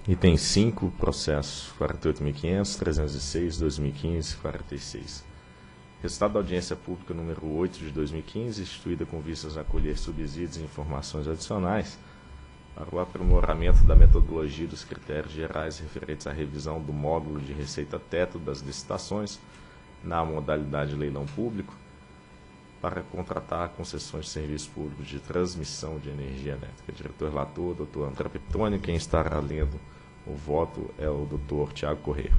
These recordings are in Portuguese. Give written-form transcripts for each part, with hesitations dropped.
Item 5, processo 48.500.306.2015, 46. Resultado da audiência pública número 8 de 2015, instituída com vistas a acolher subsídios e informações adicionais para o aprimoramento da metodologia e dos critérios gerais referentes à revisão do módulo de receita-teto das licitações na modalidade leilão público para contratar concessões de serviço público de transmissão de energia elétrica. Diretor-relator, Dr. André Peptoni. Quem estará lendo o voto é o Dr. Tiago Corrêa.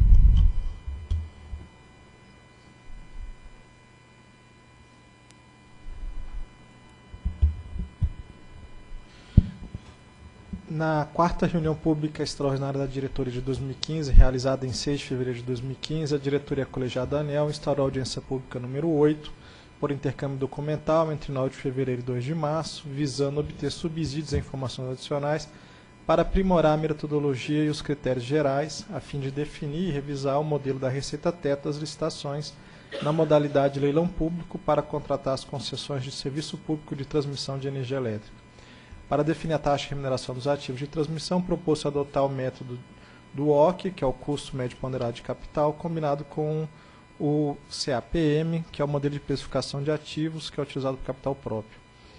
Na quarta reunião pública extraordinária da diretoria de 2015, realizada em 6 de fevereiro de 2015, a diretoria colegiada ANEEL instaurou a audiência pública número 8, por intercâmbio documental entre 9 de fevereiro e 2 de março, visando obter subsídios e informações adicionais para aprimorar a metodologia e os critérios gerais, a fim de definir e revisar o modelo da receita-teto das licitações na modalidade leilão público para contratar as concessões de serviço público de transmissão de energia elétrica. Para definir a taxa de remuneração dos ativos de transmissão, propôs-se adotar o método do OC, que é o custo médio ponderado de capital, combinado com o CAPM, que é o modelo de precificação de ativos, que é utilizado por capital próprio.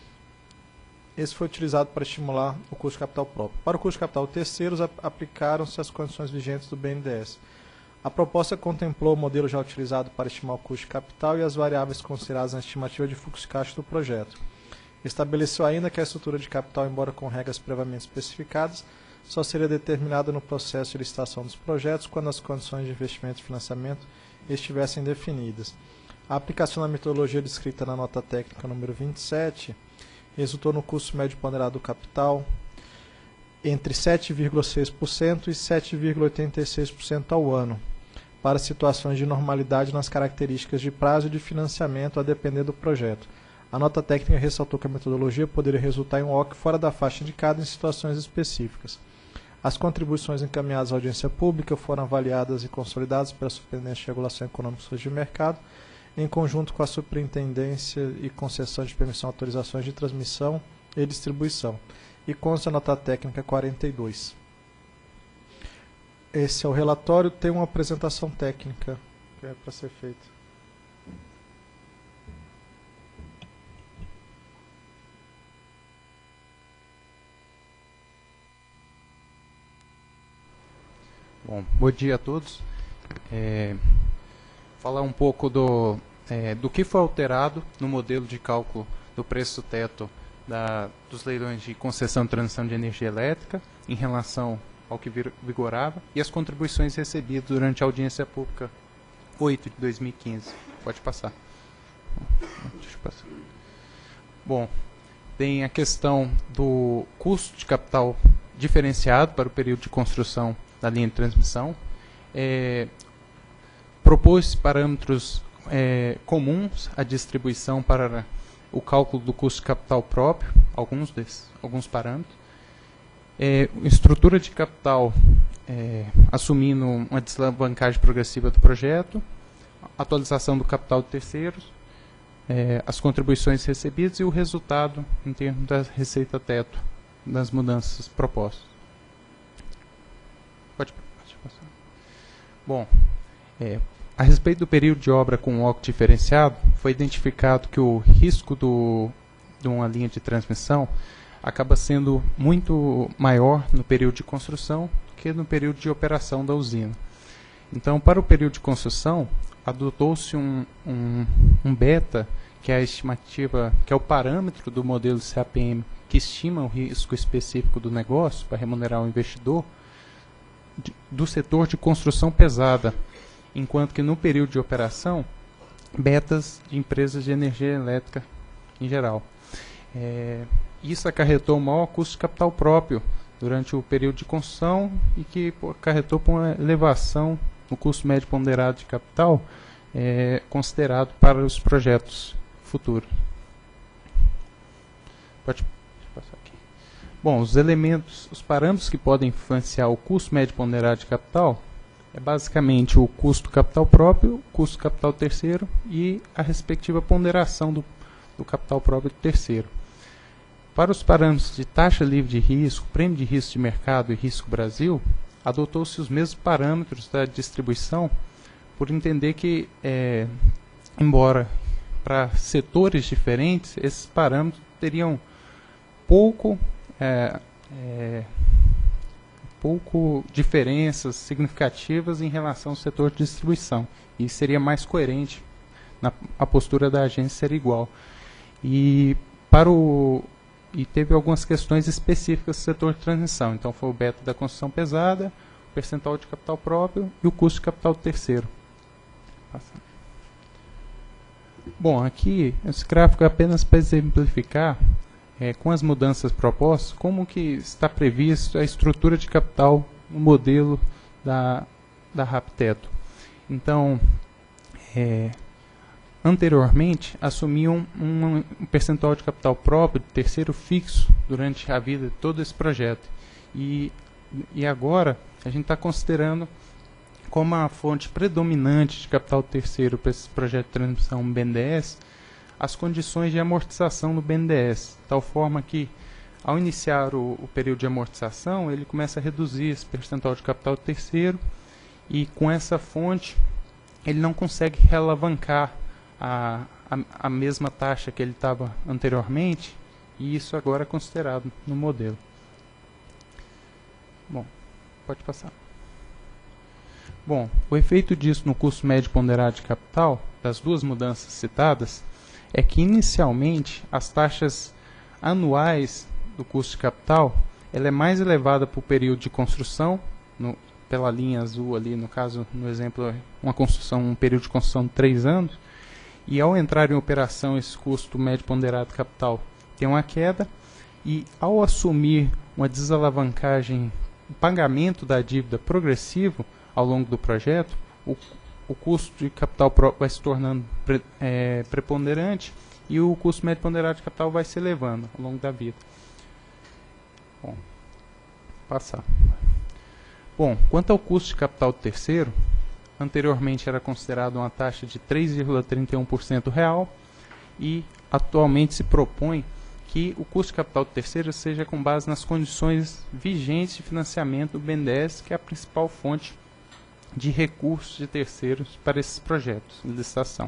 Esse foi utilizado para estimular o custo de capital próprio. Para o custo de capital terceiros, aplicaram-se as condições vigentes do BNDES. A proposta contemplou o modelo já utilizado para estimar o custo de capital e as variáveis consideradas na estimativa de fluxo de caixa do projeto. Estabeleceu ainda que a estrutura de capital, embora com regras previamente especificadas, só seria determinada no processo de licitação dos projetos quando as condições de investimento e financiamento estivessem definidas. A aplicação da metodologia descrita na nota técnica número 27 resultou no custo médio ponderado do capital entre 7,6% e 7,86% ao ano, para situações de normalidade nas características de prazo e de financiamento a depender do projeto. A nota técnica ressaltou que a metodologia poderia resultar em um OC fora da faixa indicada em situações específicas. As contribuições encaminhadas à audiência pública foram avaliadas e consolidadas pela Superintendência de Regulação Econômica e Social de Mercado, em conjunto com a Superintendência e Concessão de Permissão e Autorizações de Transmissão e Distribuição, e consta a nota técnica 42. Esse é o relatório, tem uma apresentação técnica que é para ser feita. Bom dia a todos. Falar um pouco do que foi alterado no modelo de cálculo do preço-teto dos leilões de concessão e transição de energia elétrica em relação ao que vigorava e as contribuições recebidas durante a audiência pública 8 de 2015. Pode passar. Deixa eu passar. Bom, tem a questão do custo de capital diferenciado para o período de construção da linha de transmissão, propôs parâmetros comuns à distribuição para o cálculo do custo de capital próprio, alguns parâmetros, estrutura de capital assumindo uma desalavancagem progressiva do projeto, atualização do capital de terceiros, as contribuições recebidas e o resultado em termos da receita-teto das mudanças propostas. Pode passar. Bom, a respeito do período de obra com OC diferenciado, foi identificado que o risco de uma linha de transmissão acaba sendo muito maior no período de construção do que no período de operação da usina. Então, para o período de construção, adotou-se um beta, que é a estimativa, que é o parâmetro do modelo CAPM, que estima o risco específico do negócio para remunerar o investidor, do setor de construção pesada, enquanto que no período de operação, betas de empresas de energia elétrica em geral. Isso acarretou um maior custo de capital próprio durante o período de construção e que acarretou por uma elevação no custo médio ponderado de capital considerado para os projetos futuros. Pode passar aqui. Bom, os parâmetros que podem influenciar o custo médio ponderado de capital é basicamente o custo capital próprio, o custo capital terceiro e a respectiva ponderação do capital próprio do terceiro. Para os parâmetros de taxa livre de risco, prêmio de risco de mercado e risco Brasil, adotou-se os mesmos parâmetros da distribuição, por entender que, embora para setores diferentes, esses parâmetros teriam pouco diferenças significativas em relação ao setor de distribuição, e seria mais coerente, a postura da agência ser igual. E teve algumas questões específicas do setor de transmissão. Então foi o beta da construção pesada, o percentual de capital próprio e o custo de capital terceiro. Bom, aqui esse gráfico é apenas para exemplificar, com as mudanças propostas, como que está previsto a estrutura de capital no modelo da Rapteto. Então, anteriormente, assumiam um percentual de capital próprio de terceiro fixo durante a vida de todo esse projeto. E agora, a gente está considerando como a fonte predominante de capital terceiro para esse projeto de transmissão BNDES, as condições de amortização do BNDES, de tal forma que, ao iniciar o período de amortização, ele começa a reduzir esse percentual de capital terceiro, e com essa fonte, ele não consegue realavancar a mesma taxa que ele estava anteriormente, e isso agora é considerado no modelo. Bom, pode passar. Bom, o efeito disso no custo médio ponderado de capital, das duas mudanças citadas, é que inicialmente as taxas anuais do custo de capital ela é mais elevada para o período de construção, pela linha azul ali, no caso, no exemplo, um período de construção de 3 anos, e ao entrar em operação esse custo médio ponderado de capital tem uma queda, e ao assumir uma desalavancagem, o pagamento da dívida progressivo ao longo do projeto, o custo de capital próprio vai se tornando preponderante e o custo médio ponderado de capital vai se elevando ao longo da vida. Bom, passar. Bom, quanto ao custo de capital terceiro, anteriormente era considerado uma taxa de 3,31% real e atualmente se propõe que o custo de capital terceiro seja com base nas condições vigentes de financiamento do BNDES, que é a principal fonte de recursos de terceiros para esses projetos de licitação.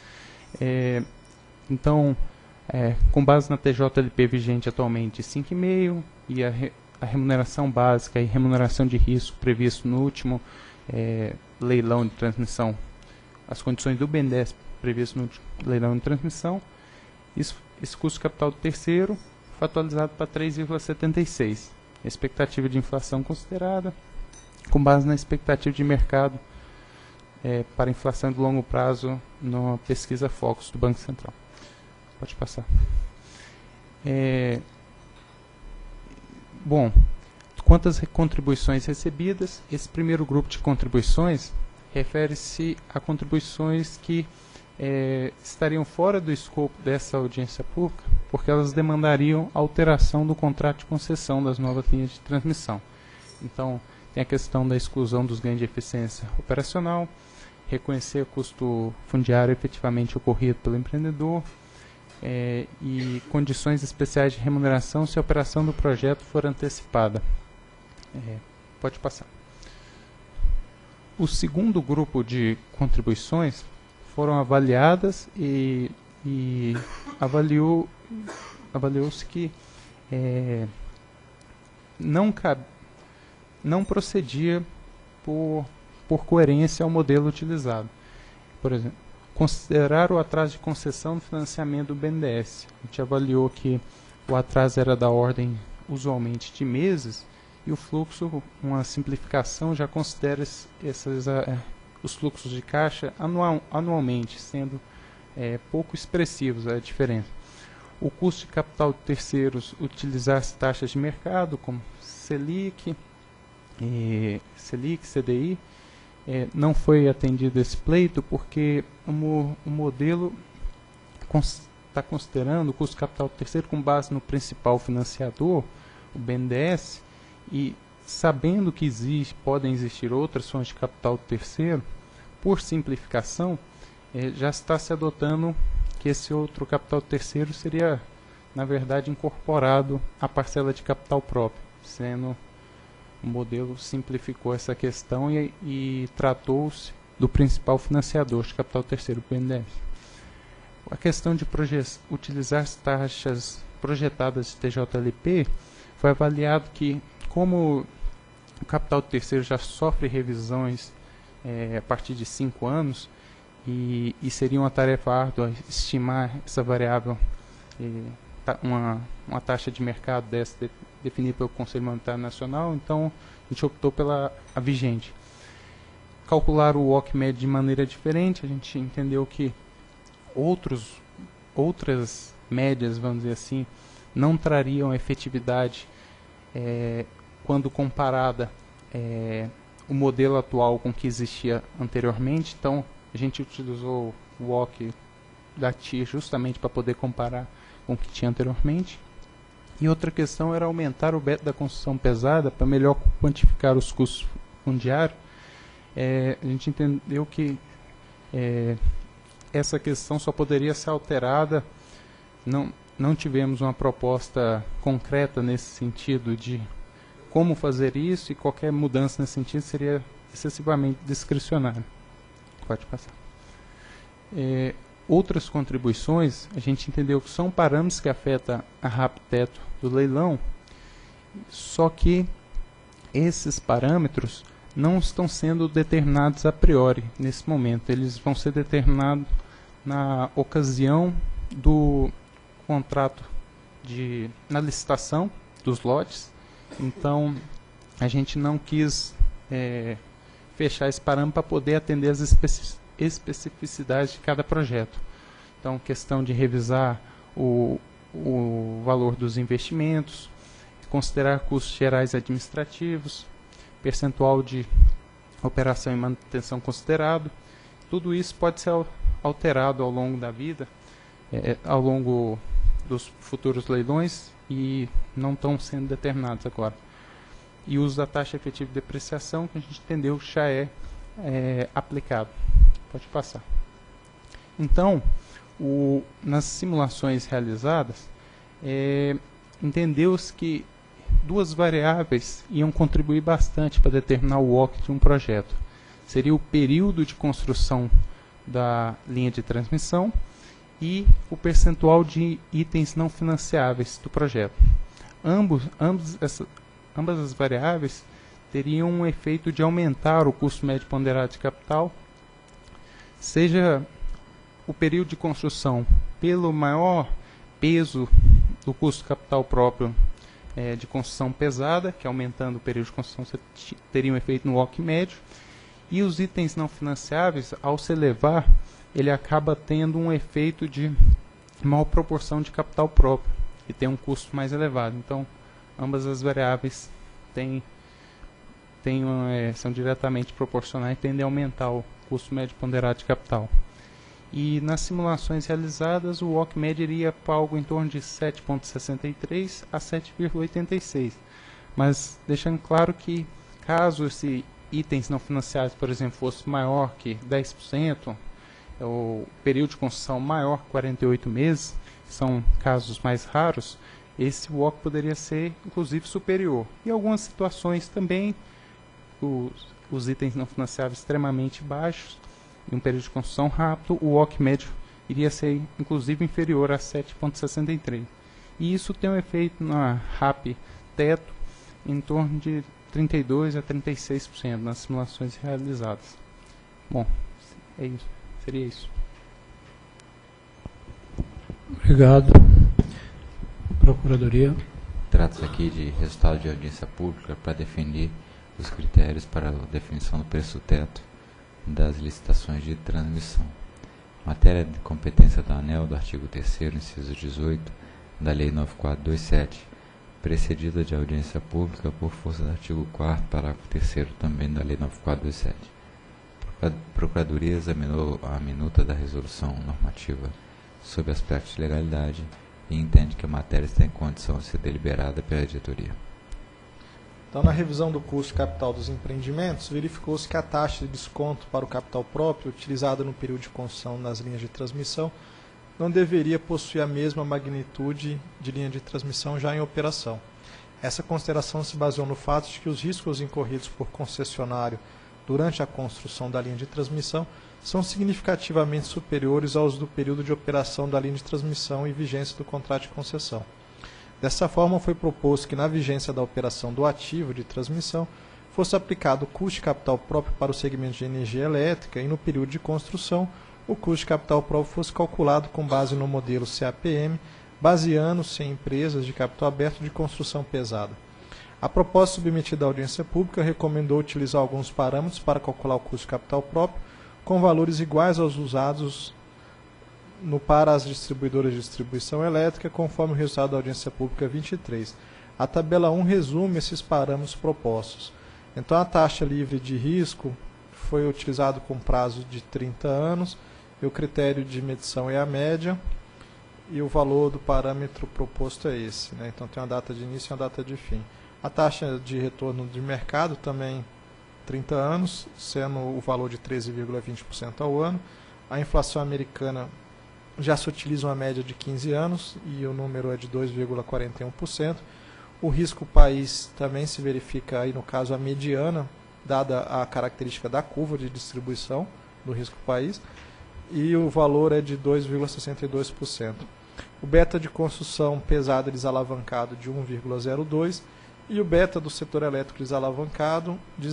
Então, com base na TJLP vigente atualmente 5,5% e a remuneração básica e remuneração de risco previsto no último leilão de transmissão, as condições do BNDES previsto no leilão de transmissão, esse custo de capital do terceiro foi atualizado para 3,76%. Expectativa de inflação considerada, com base na expectativa de mercado para inflação de longo prazo na pesquisa Focus do Banco Central. Pode passar. Bom, quanto às contribuições recebidas, esse primeiro grupo de contribuições refere-se a contribuições que estariam fora do escopo dessa audiência pública, porque elas demandariam alteração do contrato de concessão das novas linhas de transmissão. Então, tem a questão da exclusão dos ganhos de eficiência operacional, reconhecer o custo fundiário efetivamente ocorrido pelo empreendedor e condições especiais de remuneração se a operação do projeto for antecipada. Pode passar. O segundo grupo de contribuições foram avaliadas e avaliou-se que não procedia por coerência ao modelo utilizado. Por exemplo, considerar o atraso de concessão do financiamento do BNDES. A gente avaliou que o atraso era da ordem, usualmente, de meses, e o fluxo, uma simplificação, já considera os fluxos de caixa anualmente, sendo pouco expressivos a diferença. O custo de capital de terceiros, utilizar as taxas de mercado, como Selic, CDI, não foi atendido esse pleito porque o modelo está considerando o custo de capital terceiro com base no principal financiador, o BNDES, e sabendo que podem existir outras fontes de capital terceiro, por simplificação, já está se adotando que esse outro capital terceiro seria, na verdade, incorporado à parcela de capital próprio, sendo O modelo simplificou essa questão e tratou-se do principal financiador de capital terceiro, o BNDES. A questão de utilizar as taxas projetadas de TJLP foi avaliado que, como o capital terceiro já sofre revisões a partir de 5 anos, e seria uma tarefa árdua estimar essa variável, uma taxa de mercado dessa definida pelo Conselho Monetário Nacional, então a gente optou pela a vigente. Calcular o WOC-MED de maneira diferente, a gente entendeu que outras médias, vamos dizer assim, não trariam efetividade quando comparada o modelo atual com o que existia anteriormente. Então a gente utilizou o WOC da TIR justamente para poder comparar com o que tinha anteriormente. E outra questão era aumentar o beta da construção pesada para melhor quantificar os custos fundiários. A gente entendeu que essa questão só poderia ser alterada, não tivemos uma proposta concreta nesse sentido de como fazer isso, e qualquer mudança nesse sentido seria excessivamente discricionária. Pode passar. Outras contribuições, a gente entendeu que são parâmetros que afetam a RAP-teto do leilão, só que esses parâmetros não estão sendo determinados a priori nesse momento. Eles vão ser determinados na ocasião do contrato na licitação dos lotes. Então a gente não quis fechar esse parâmetro para poder atender as especificidades de cada projeto. Então, questão de revisar o valor dos investimentos, considerar custos gerais administrativos, percentual de operação e manutenção considerado. Tudo isso pode ser alterado ao longo da vida, ao longo dos futuros leilões, e não estão sendo determinados agora. E o uso da taxa efetiva de depreciação, que a gente entendeu que já é aplicado. Pode passar. Então, nas simulações realizadas, entendeu-se que duas variáveis iam contribuir bastante para determinar o WOC de um projeto. Seria o período de construção da linha de transmissão e o percentual de itens não financiáveis do projeto. Ambas as variáveis teriam um efeito de aumentar o custo médio ponderado de capital, seja o período de construção pelo maior peso do custo capital próprio de construção pesada, que aumentando o período de construção você teria um efeito no WOC médio, e os itens não financiáveis, ao se elevar, ele acaba tendo um efeito de maior proporção de capital próprio, e tem um custo mais elevado. Então, ambas as variáveis são diretamente proporcionais e tendem a aumentar o custo médio ponderado de capital. E nas simulações realizadas, o WOC médio iria para algo em torno de 7,63 a 7,86. Mas deixando claro que, caso esses itens não financiados, por exemplo, fosse maior que 10%, o período de construção maior que 48 meses, são casos mais raros, esse WOC poderia ser, inclusive, superior. E em algumas situações também, os itens não financiáveis extremamente baixos, em um período de construção rápido, o WOC médio iria ser, inclusive, inferior a 7,63. E isso tem um efeito na RAP-teto em torno de 32% a 36% nas simulações realizadas. Bom, é isso. Seria isso. Obrigado. Procuradoria. Trata-se aqui de resultado de audiência pública para definir os critérios para a definição do preço-teto das licitações de transmissão. Matéria de competência da ANEEL do artigo 3º, inciso 18, da Lei 9427, precedida de audiência pública por força do artigo 4º, parágrafo 3º também da Lei 9427. A Procuradoria examinou a minuta da resolução normativa sob aspectos de legalidade e entende que a matéria está em condição de ser deliberada pela editoria. Então, na revisão do custo capital dos empreendimentos, verificou-se que a taxa de desconto para o capital próprio, utilizada no período de construção nas linhas de transmissão, não deveria possuir a mesma magnitude de linha de transmissão já em operação. Essa consideração se baseou no fato de que os riscos incorridos por concessionário durante a construção da linha de transmissão são significativamente superiores aos do período de operação da linha de transmissão e vigência do contrato de concessão. Dessa forma, foi proposto que, na vigência da operação do ativo de transmissão, fosse aplicado o custo de capital próprio para o segmento de energia elétrica e, no período de construção, o custo de capital próprio fosse calculado com base no modelo CAPM, baseando-se em empresas de capital aberto de construção pesada. A proposta submetida à audiência pública recomendou utilizar alguns parâmetros para calcular o custo de capital próprio, com valores iguais aos usados para as distribuidoras de distribuição elétrica, conforme o resultado da audiência pública 23. A tabela 1 resume esses parâmetros propostos. Então, a taxa livre de risco foi utilizado com prazo de 30 anos, e o critério de medição é a média, e o valor do parâmetro proposto é esse, né? Então, tem uma data de início e uma data de fim. A taxa de retorno de mercado também 30 anos, sendo o valor de 13,20% ao ano. A inflação americana já se utiliza uma média de 15 anos e o número é de 2,41%. O risco país também se verifica aí no caso a mediana, dada a característica da curva de distribuição do risco país, e o valor é de 2,62%. O beta de construção pesada desalavancado de 1,02 e o beta do setor elétrico desalavancado de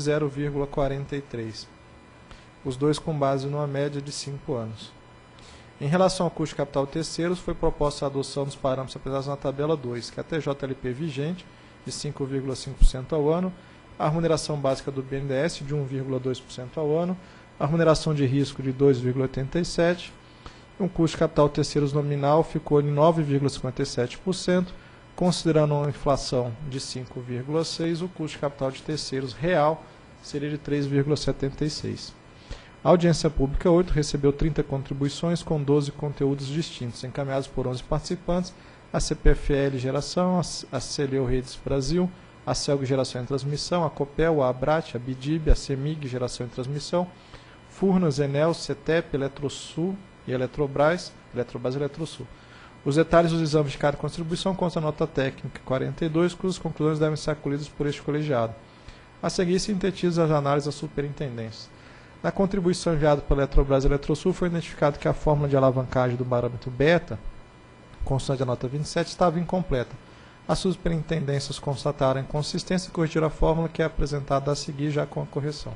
0,43. Os dois com base numa média de 5 anos. Em relação ao custo de capital de terceiros, foi proposta a adoção dos parâmetros apresentados na tabela 2, que é a TJLP vigente, de 5,5% ao ano, a remuneração básica do BNDES, de 1,2% ao ano, a remuneração de risco de 2,87%, um custo de capital de terceiros nominal ficou em 9,57%, considerando uma inflação de 5,6%, o custo de capital de terceiros real seria de 3,76%. A audiência pública 8 recebeu 30 contribuições com 12 conteúdos distintos, encaminhados por 11 participantes, a CPFL Geração, a Celeu Redes Brasil, a Celg Geração e Transmissão, a Copel, a Abrat, a Bidib, a CEMIG Geração e Transmissão, Furnas, Enel, CETEP, Eletrosul e Eletrobras e Eletrosul. Os detalhes dos exames de cada contribuição constam na nota técnica 42, cujas conclusões devem ser acolhidas por este colegiado. A seguir, sintetiza as análises da superintendência. Na contribuição enviada pela Eletrobras e Eletrosul, foi identificado que a fórmula de alavancagem do parâmetro beta, constante da nota 27, estava incompleta. As superintendências constataram a inconsistência e corrigiram a fórmula que é apresentada a seguir já com a correção.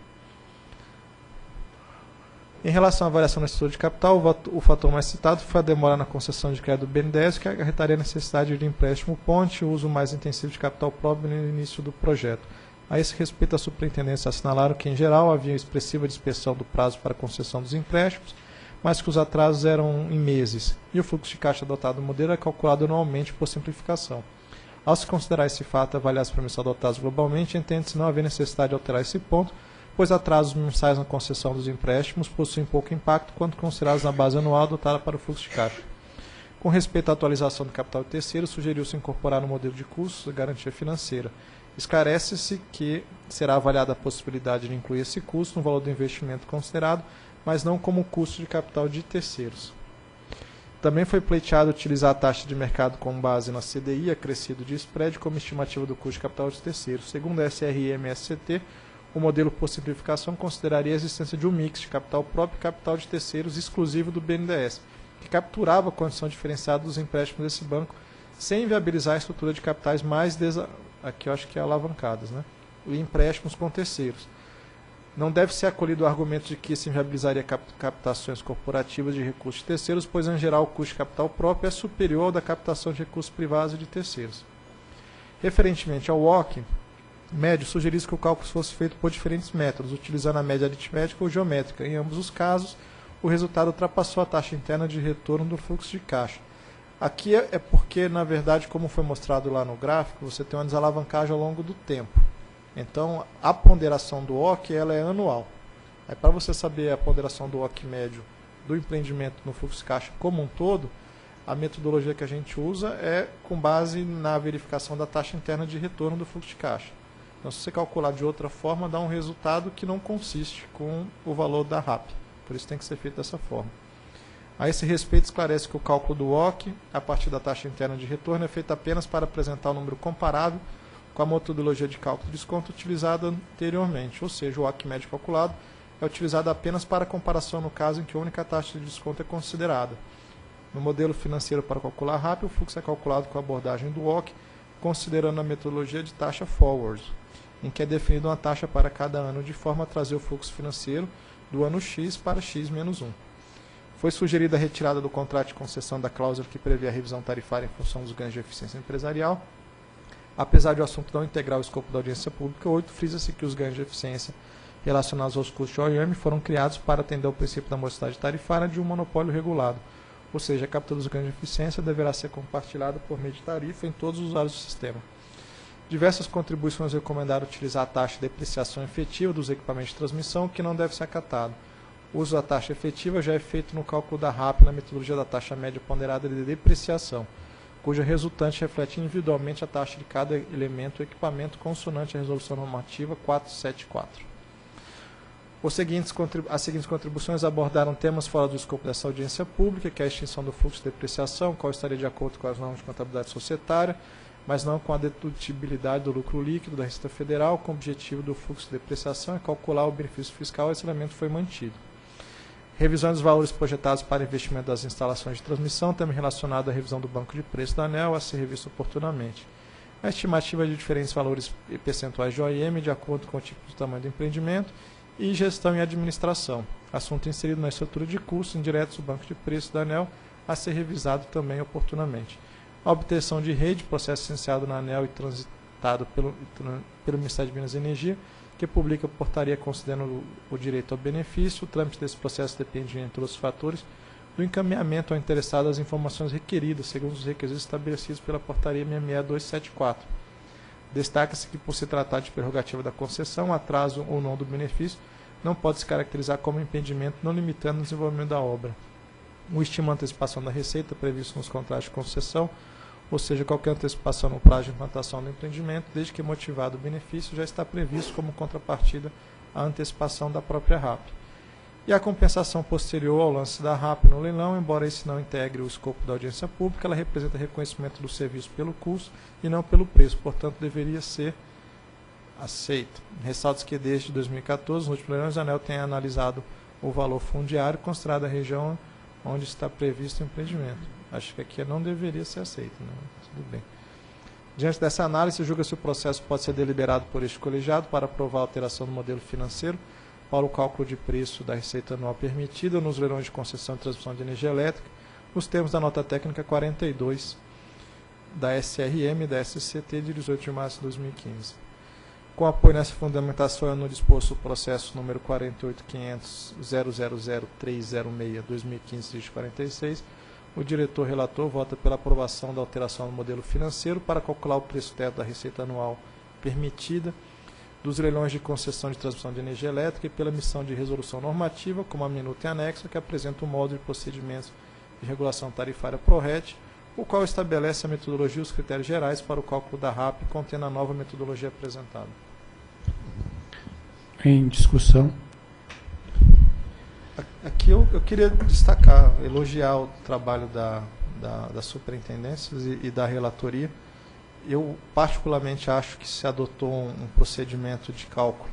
Em relação à variação da estrutura de capital, o fator mais citado foi a demora na concessão de crédito do BNDES, que acarretaria a necessidade de empréstimo ponte e o uso mais intensivo de capital próprio no início do projeto. A esse respeito, a superintendência assinalaram que, em geral, havia expressiva dispersão do prazo para a concessão dos empréstimos, mas que os atrasos eram em meses, e o fluxo de caixa adotado no modelo é calculado anualmente por simplificação. Ao se considerar esse fato e avaliar as premissas adotadas globalmente, entende-se não haver necessidade de alterar esse ponto, pois atrasos mensais na concessão dos empréstimos possuem pouco impacto quando considerados na base anual adotada para o fluxo de caixa. Com respeito à atualização do capital de terceiro, sugeriu-se incorporar no modelo de custos a garantia financeira. Esclarece-se que será avaliada a possibilidade de incluir esse custo no valor do investimento considerado, mas não como custo de capital de terceiros. Também foi pleiteado utilizar a taxa de mercado com base na CDI acrescido de spread como estimativa do custo de capital de terceiros. Segundo a SRM-SCT, o modelo por simplificação consideraria a existência de um mix de capital próprio e capital de terceiros exclusivo do BNDES, que capturava a condição diferenciada dos empréstimos desse banco, sem inviabilizar a estrutura de capitais mais aqui eu acho que é alavancadas, né? E empréstimos com terceiros. Não deve ser acolhido o argumento de que se inviabilizaria captações corporativas de recursos de terceiros, pois, em geral, o custo de capital próprio é superior ao da captação de recursos privados e de terceiros. Referentemente ao WOC médio, sugeriu-se que o cálculo fosse feito por diferentes métodos, utilizando a média aritmética ou geométrica. Em ambos os casos, o resultado ultrapassou a taxa interna de retorno do fluxo de caixa. Aqui é porque, na verdade, como foi mostrado lá no gráfico, você tem uma desalavancagem ao longo do tempo. Então, a ponderação do OC ela é anual. Aí, para você saber a ponderação do OC médio do empreendimento no fluxo de caixa como um todo, a metodologia que a gente usa é com base na verificação da taxa interna de retorno do fluxo de caixa. Então, se você calcular de outra forma, dá um resultado que não consiste com o valor da RAP. Por isso tem que ser feito dessa forma. A esse respeito, esclarece que o cálculo do OC, a partir da taxa interna de retorno, é feito apenas para apresentar um número comparável com a metodologia de cálculo de desconto utilizada anteriormente, ou seja, o WACC médio calculado é utilizado apenas para comparação no caso em que a única taxa de desconto é considerada. No modelo financeiro para calcular RAP, o fluxo é calculado com a abordagem do WACC, considerando a metodologia de taxa forward, em que é definida uma taxa para cada ano, de forma a trazer o fluxo financeiro do ano X para X-1. Foi sugerida a retirada do contrato de concessão da cláusula que prevê a revisão tarifária em função dos ganhos de eficiência empresarial. Apesar de o assunto não integrar o escopo da audiência pública, 8 frisa-se que os ganhos de eficiência relacionados aos custos de OIM foram criados para atender ao princípio da morosidade tarifária de um monopólio regulado, ou seja, a captura dos ganhos de eficiência deverá ser compartilhada por meio de tarifa em todos os usuários do sistema. Diversas contribuições recomendaram utilizar a taxa de depreciação efetiva dos equipamentos de transmissão, que não deve ser acatado. O uso da taxa efetiva já é feito no cálculo da RAP na metodologia da taxa média ponderada de depreciação, cuja resultante reflete individualmente a taxa de cada elemento ou equipamento consonante à resolução normativa 474. As seguintes contribuições abordaram temas fora do escopo dessa audiência pública, que é a extinção do fluxo de depreciação, qual estaria de acordo com as normas de contabilidade societária, mas não com a dedutibilidade do lucro líquido da Receita Federal, com o objetivo do fluxo de depreciação e calcular o benefício fiscal. Esse elemento foi mantido. Revisão dos valores projetados para investimento das instalações de transmissão, também relacionado à revisão do banco de preço da ANEEL, a ser revisto oportunamente. A estimativa de diferentes valores e percentuais de OIM, de acordo com o tipo de tamanho do empreendimento, e gestão e administração, assunto inserido na estrutura de custos indiretos do banco de preço da ANEEL, a ser revisado também oportunamente. A obtenção de rede, processo iniciado na ANEEL e transitado pelo Ministério de Minas e Energia, que publica a portaria considerando o direito ao benefício. O trâmite desse processo depende, entre outros fatores, do encaminhamento ao interessado das informações requeridas, segundo os requisitos estabelecidos pela portaria 66274. Destaca-se que, por se tratar de prerrogativa da concessão, atraso ou não do benefício não pode se caracterizar como impedimento, não limitando o desenvolvimento da obra. O estima antecipação da receita previsto nos contratos de concessão, ou seja, qualquer antecipação no prazo de implantação do empreendimento, desde que motivado o benefício, já está previsto como contrapartida à antecipação da própria RAP. E a compensação posterior ao lance da RAP no leilão, embora esse não integre o escopo da audiência pública, ela representa reconhecimento do serviço pelo custo e não pelo preço, portanto, deveria ser aceita. Ressalta-se que desde 2014, nos últimos leilões, a ANEEL tem analisado o valor fundiário considerado a região onde está previsto o empreendimento. Acho que aqui não deveria ser aceito, né? Tudo bem. Diante dessa análise, julga-se o processo pode ser deliberado por este colegiado para aprovar a alteração do modelo financeiro para o cálculo de preço da receita anual permitida nos leilões de concessão e transmissão de energia elétrica, nos termos da nota técnica 42 da SRM e da SCT de 18 de março de 2015. Com apoio nessa fundamentação, no disposto o processo número 48.500.000.306/2015-46, o diretor relator vota pela aprovação da alteração do modelo financeiro para calcular o preço teto da receita anual permitida dos leilões de concessão de transmissão de energia elétrica e pela emissão de resolução normativa, como a minuta em anexo, que apresenta o módulo de procedimentos de regulação tarifária PRORET, o qual estabelece a metodologia e os critérios gerais para o cálculo da RAP, contendo a nova metodologia apresentada. Em discussão. Aqui eu queria destacar, elogiar o trabalho da superintendência e da relatoria. Eu, particularmente, acho que se adotou um procedimento de cálculo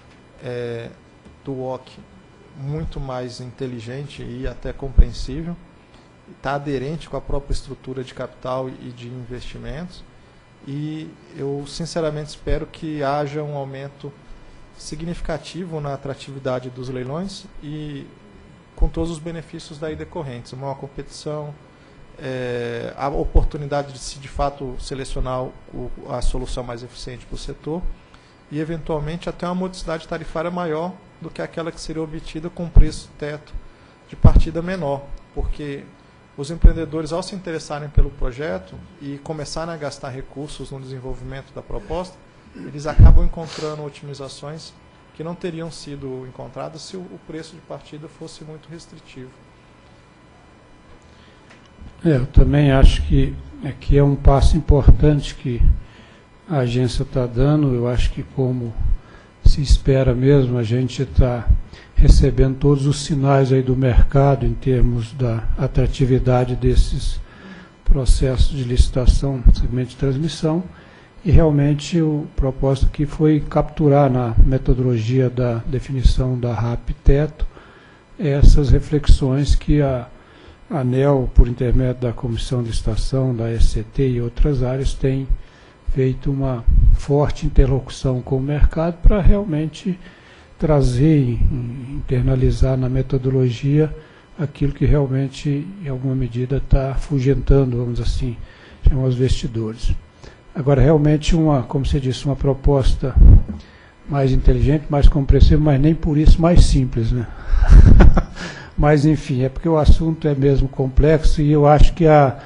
do WACC muito mais inteligente e até compreensível, está aderente com a própria estrutura de capital e de investimentos, e eu, sinceramente, espero que haja um aumento significativo na atratividade dos leilões e com todos os benefícios daí decorrentes, uma competição, a oportunidade de se de fato selecionar a solução mais eficiente para o setor e eventualmente até uma modicidade tarifária maior do que aquela que seria obtida com preço teto de partida menor, porque os empreendedores, ao se interessarem pelo projeto e começarem a gastar recursos no desenvolvimento da proposta, eles acabam encontrando otimizações que não teriam sido encontradas se o preço de partida fosse muito restritivo. Eu também acho que aqui é um passo importante que a agência está dando. Eu acho que, como se espera mesmo, a gente está recebendo todos os sinais aí do mercado em termos da atratividade desses processos de licitação, segmento de transmissão, e realmente o propósito aqui foi capturar na metodologia da definição da RAP-teto essas reflexões que a ANEEL, por intermédio da Comissão de Licitação, da SCT e outras áreas, tem feito uma forte interlocução com o mercado para realmente trazer e internalizar na metodologia aquilo que realmente, em alguma medida, está afugentando, vamos assim, chamar os investidores. Agora, realmente, como você disse, uma proposta mais inteligente, mais compreensível, mas nem por isso mais simples, né? Mas, enfim, é porque o assunto é mesmo complexo e eu acho que a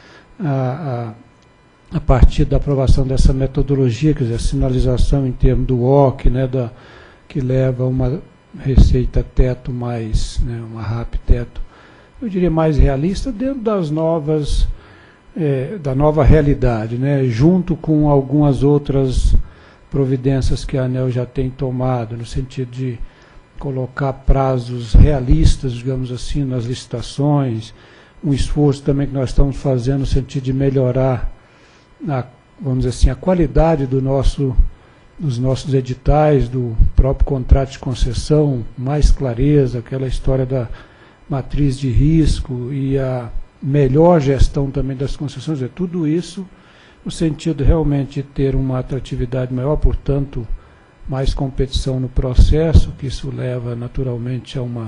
partir da aprovação dessa metodologia, quer dizer, a sinalização em termos do OC, né, que leva a uma receita teto mais, né, uma RAP-teto, eu diria mais realista, dentro das novas, da nova realidade, né, junto com algumas outras providências que a ANEEL já tem tomado, no sentido de colocar prazos realistas, digamos assim, nas licitações, um esforço também que nós estamos fazendo no sentido de melhorar, vamos dizer assim, a qualidade dos nossos editais, do próprio contrato de concessão, mais clareza, aquela história da matriz de risco e a melhor gestão também das concessões, tudo isso no sentido realmente de ter uma atratividade maior, portanto, mais competição no processo, que isso leva naturalmente a uma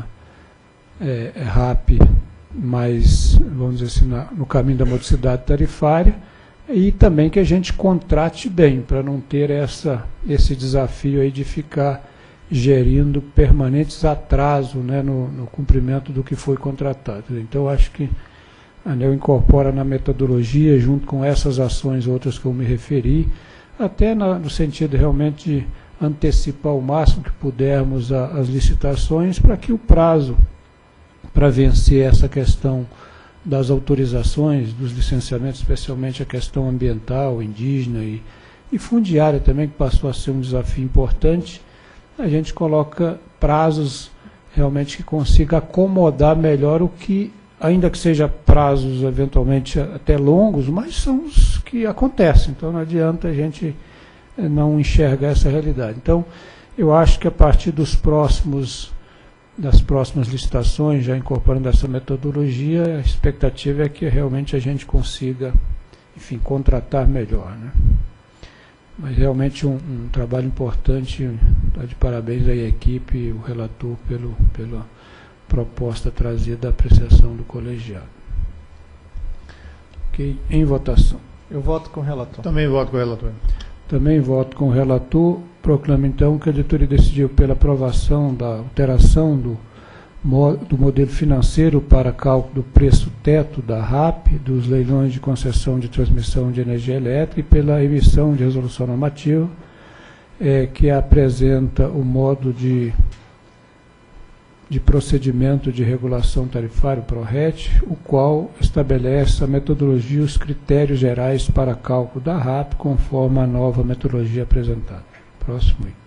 RAP mais, vamos dizer assim, no caminho da modicidade tarifária, e também que a gente contrate bem, para não ter esse desafio aí de ficar gerindo permanentes atrasos, né, no cumprimento do que foi contratado. Então, acho que a ANEEL incorpora na metodologia, junto com essas ações outras que eu me referi, até no sentido realmente de antecipar o máximo que pudermos as licitações, para que o prazo para vencer essa questão das autorizações, dos licenciamentos, especialmente a questão ambiental, indígena e fundiária também, que passou a ser um desafio importante, a gente coloca prazos realmente que consiga acomodar melhor o que, ainda que seja prazos eventualmente até longos, mas são os que acontecem, então não adianta a gente não enxergar essa realidade. Então, eu acho que a partir das próximas licitações, já incorporando essa metodologia, a expectativa é que realmente a gente consiga, enfim, contratar melhor, né? Mas realmente um trabalho importante, tá de parabéns aí à equipe e o relator pela proposta trazida à apreciação do colegiado. Ok, em votação. Eu voto com o relator. Também voto com o relator. Também voto com o relator. Proclamo, então, que a diretoria decidiu pela aprovação da alteração do modelo financeiro para cálculo do preço teto da RAP, dos leilões de concessão de transmissão de energia elétrica e pela emissão de resolução normativa, que apresenta o modo de procedimento de regulação tarifária, PRORET, o qual estabelece a metodologia e os critérios gerais para cálculo da RAP, conforme a nova metodologia apresentada. Próximo item.